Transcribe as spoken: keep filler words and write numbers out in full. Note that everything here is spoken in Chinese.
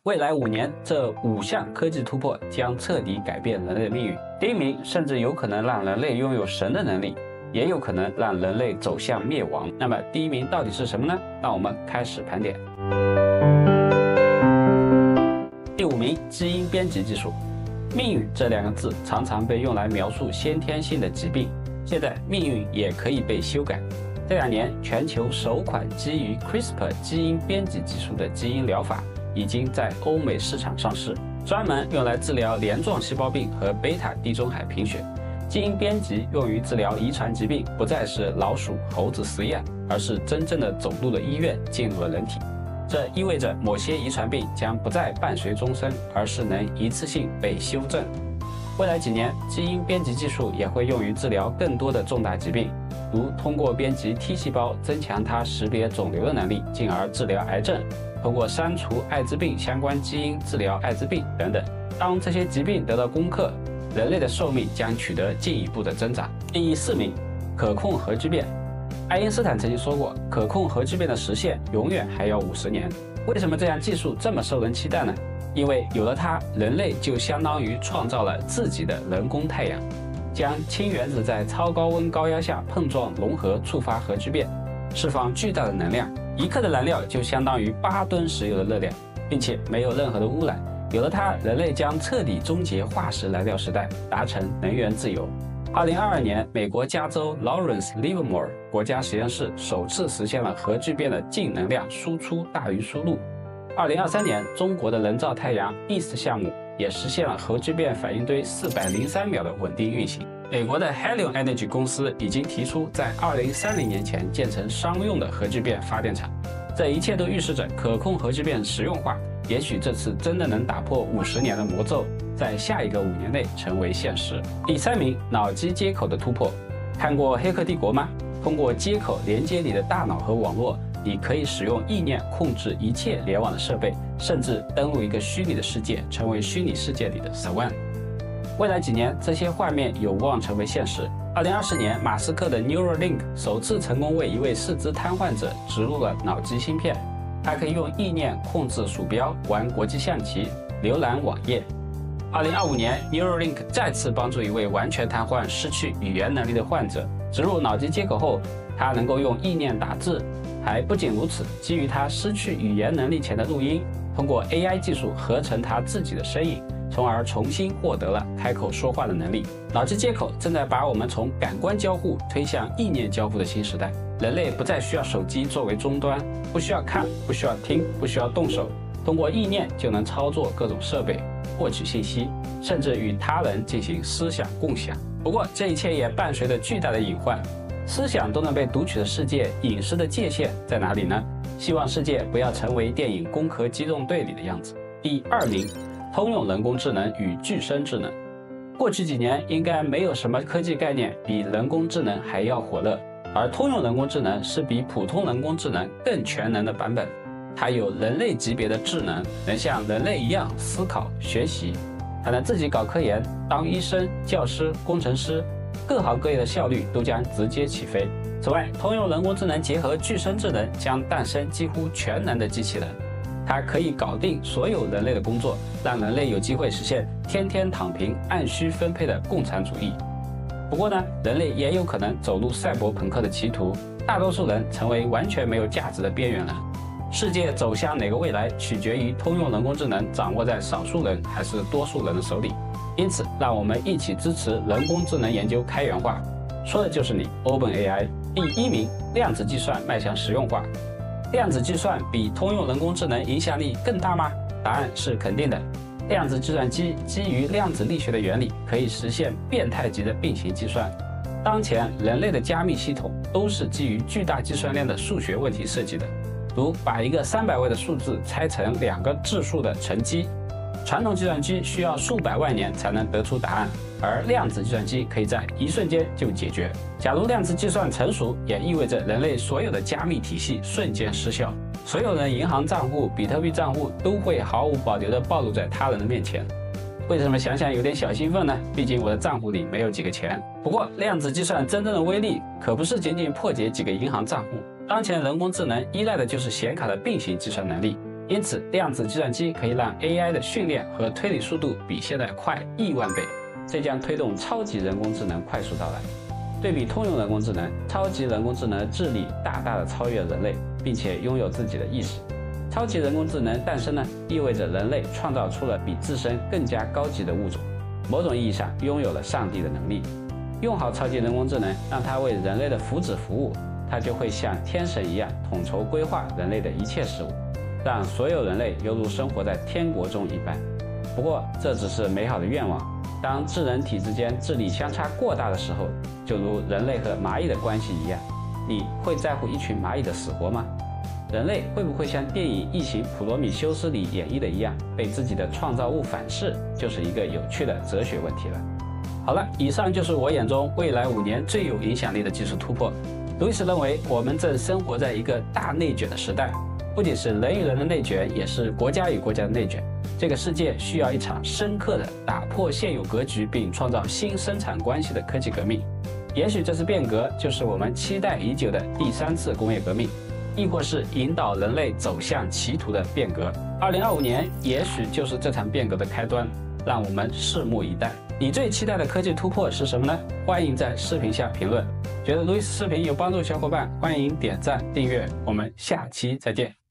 未来五年，这五项科技突破将彻底改变人类的命运。第一名甚至有可能让人类拥有神的能力，也有可能让人类走向灭亡。那么第一名到底是什么呢？让我们开始盘点。第五名，基因编辑技术。命运这两个字常常被用来描述先天性的疾病，现在命运也可以被修改。这两年，全球首款基于 CRISPR 基因编辑技术的基因疗法已经在欧美市场上市，专门用来治疗镰状细胞病和贝塔地中海贫血。基因编辑用于治疗遗传疾病，不再是老鼠、猴子实验，而是真正的走入了医院，进入了人体。这意味着某些遗传病将不再伴随终生，而是能一次性被修正。未来几年，基因编辑技术也会用于治疗更多的重大疾病，如通过编辑 T 细胞增强它识别肿瘤的能力，进而治疗癌症；通过删除艾滋病相关基因治疗艾滋病等等。当这些疾病得到攻克，人类的寿命将取得进一步的增长。第四名，可控核聚变。爱因斯坦曾经说过，可控核聚变的实现永远还要五十年。为什么这样技术这么受人期待呢？因为有了它，人类就相当于创造了自己的人工太阳。将氢原子在超高温高压下碰撞融合，触发核聚变，释放巨大的能量。一克的燃料就相当于八吨石油的热量，并且没有任何的污染。有了它，人类将彻底终结化石燃料时代，达成能源自由。二零二二年，美国加州 Lawrence Livermore 国家实验室首次实现了核聚变的净能量输出大于输入。二零二三年，中国的人造太阳 East 项目也实现了核聚变反应堆四百零三秒的稳定运行。美国的 Helion Energy 公司已经提出在二零三零年前建成商用的核聚变发电厂。这一切都预示着可控核聚变实用化，也许这次真的能打破五十年的魔咒，在下一个五年内成为现实。第三名，脑机接口的突破。看过《黑客帝国》吗？通过接口连接你的大脑和网络，你可以使用意念控制一切联网的设备，甚至登录一个虚拟的世界，成为虚拟世界里的 Swan。未来几年，这些画面有望成为现实。二零二四年，马斯克的 Neuralink 首次成功为一位四肢瘫痪者植入了脑机芯片，它可以用意念控制鼠标、玩国际象棋、浏览网页。二零二五年 ，Neuralink 再次帮助一位完全瘫痪、失去语言能力的患者植入脑机接口后，他能够用意念打字。还不仅如此，基于他失去语言能力前的录音，通过 A I 技术合成他自己的声音，从而重新获得了开口说话的能力。脑机接口正在把我们从感官交互推向意念交互的新时代。人类不再需要手机作为终端，不需要看，不需要听，不需要动手，通过意念就能操作各种设备，获取信息，甚至与他人进行思想共享。不过，这一切也伴随着巨大的隐患。思想都能被读取的世界，隐私的界限在哪里呢？希望世界不要成为电影《攻壳机动队》里的样子。第二名，通用人工智能与具身智能。过去几年，应该没有什么科技概念比人工智能还要火热，而通用人工智能是比普通人工智能更全能的版本。它有人类级别的智能，能像人类一样思考、学习，它能自己搞科研，当医生、教师、工程师。各行各业的效率都将直接起飞。此外，通用人工智能结合具身智能，将诞生几乎全能的机器人。它可以搞定所有人类的工作，让人类有机会实现天天躺平、按需分配的共产主义。不过呢，人类也有可能走入赛博朋克的歧途，大多数人成为完全没有价值的边缘人。世界走向哪个未来，取决于通用人工智能掌握在少数人还是多数人的手里。因此，让我们一起支持人工智能研究开源化，说的就是你 OpenAI。第一名，量子计算迈向实用化。量子计算比通用人工智能影响力更大吗？答案是肯定的。量子计算机基于量子力学的原理，可以实现变态级的并行计算。当前人类的加密系统都是基于巨大计算量的数学问题设计的，如把一个三百位的数字拆成两个质数的乘积。传统计算机需要数百万年才能得出答案，而量子计算机可以在一瞬间就解决。假如量子计算成熟，也意味着人类所有的加密体系瞬间失效，所有人的银行账户、比特币账户都会毫无保留地暴露在他人的面前。为什么想想有点小兴奋呢？毕竟我的账户里没有几个钱。不过，量子计算真正的威力可不是仅仅破解几个银行账户。当前人工智能依赖的就是显卡的并行计算能力。 因此，量子计算机可以让 A I 的训练和推理速度比现在快亿万倍，这将推动超级人工智能快速到来。对比通用人工智能，超级人工智能智力大大的超越人类，并且拥有自己的意识。超级人工智能诞生呢，意味着人类创造出了比自身更加高级的物种，某种意义上拥有了上帝的能力。用好超级人工智能，让它为人类的福祉服务，它就会像天神一样统筹规划人类的一切事物，让所有人类犹如生活在天国中一般。不过，这只是美好的愿望。当智人体之间智力相差过大的时候，就如人类和蚂蚁的关系一样，你会在乎一群蚂蚁的死活吗？人类会不会像电影《异形：普罗米修斯》里演绎的一样，被自己的创造物反噬，就是一个有趣的哲学问题了。好了，以上就是我眼中未来五年最有影响力的技术突破。路易斯认为，我们正生活在一个大内卷的时代，不仅是人与人的内卷，也是国家与国家的内卷。这个世界需要一场深刻的打破现有格局并创造新生产关系的科技革命。也许这次变革就是我们期待已久的第三次工业革命，亦或是引导人类走向歧途的变革。二零二五年也许就是这场变革的开端，让我们拭目以待。你最期待的科技突破是什么呢？欢迎在视频下评论。觉得路易斯视频有帮助的小伙伴，欢迎点赞订阅。我们下期再见。